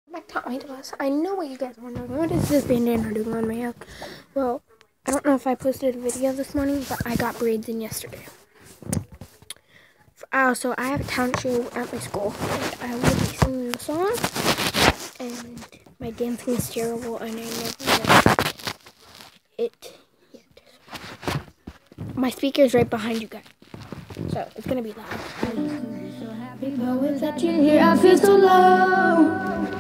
Back to Idolist. I know what you guys are wondering. What is this bandana doing on my head? Well, I don't know if I posted a video this morning, but I got braids in yesterday. So I have a talent show at my school, and I will be singing a song, and my dancing is terrible, and I never know it yet. My speaker's right behind you guys, so it's gonna be loud. But without you here, I feel so low.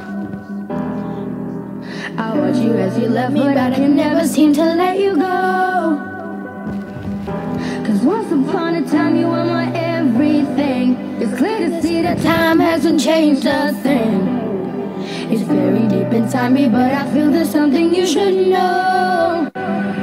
I watch you as you left me, but I can never seem to let you go. Cause once upon a time you were my everything. It's clear to see that time hasn't changed a thing. It's very deep inside me, but I feel there's something you should know.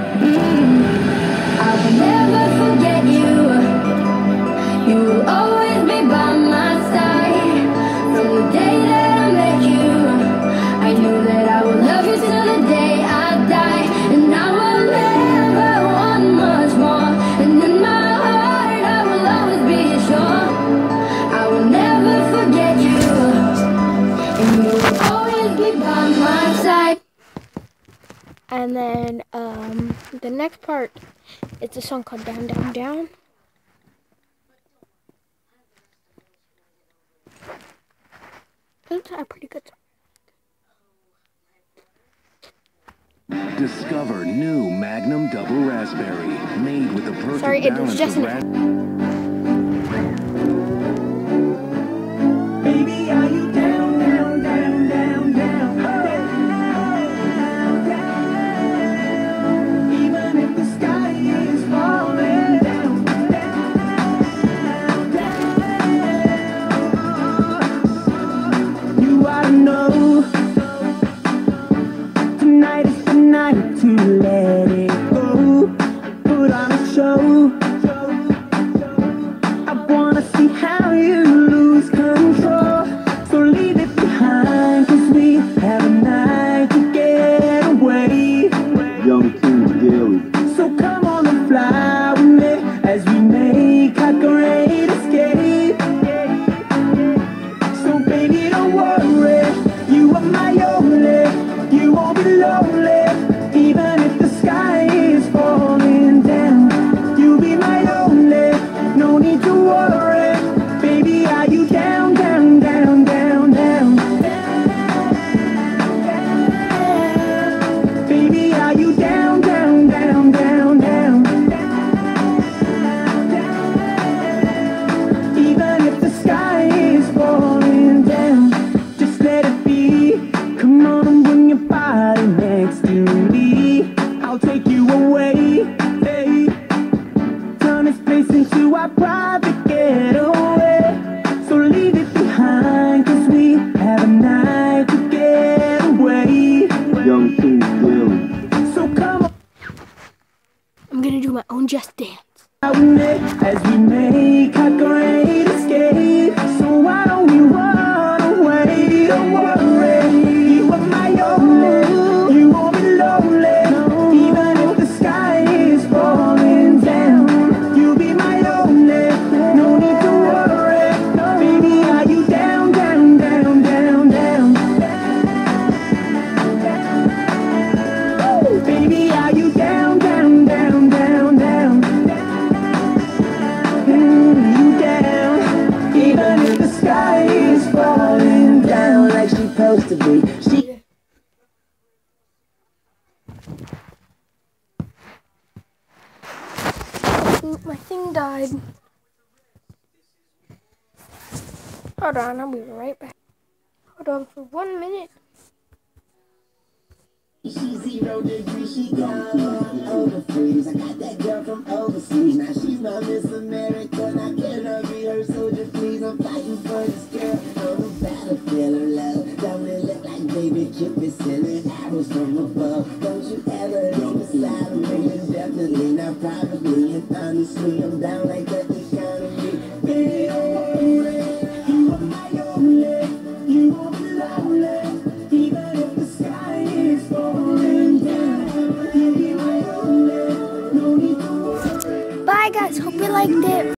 I will never forget you. You will always be by my side. From the day that I met you, I knew that I would love you till the day I die. And I will never want much more. And in my heart I will always be sure. I will never forget you. And you will always be by my side. And then the next part, it's a song called Down, Down, Down. It's a pretty good song. Discover new Magnum Double Raspberry, made with the perfect Sorry, it's balance just of Baby, are you down, down, down, down, down? Even if the sky is falling down, down, down. You ought to know tonight is the night to let it go. Put on a show. I wanna see how you lose control. So leave it behind, cause we have a night to get away. Young King Daily. So come on and fly with me as we make our great escape. So baby, don't worry, you are my only. You won't be lonely, even if the sky is falling down. You'll be my only, no need to worry. Baby, are you down, down, down, down, down? Baby, are you down, down, down, down, down? Even if the sky is falling down, just let it be. Come on and bring your body next to me. I'll take you away, hey. Turn this place into our private getaway. So leave it behind, cause we have a night to get away. Young King Daily. So come on I'm gonna do my own Just Dance. with me as we make our great escape. So why don't we run away? Don't worry, you are my only. You won't be lonely, even if the sky is falling down. You'll be my only, no need to worry. Baby, are you down, down, down, down, down? Baby, are you down, down, down, down, down? You down, even if the sky is falling down like she's supposed to be. My thing died. Hold on, I'll be right back. Hold on for 1 minute. She's 0 degrees, she got over freeze. I got that girl from overseas. Now she's my Miss America. Now can I be her soldier, please? I'm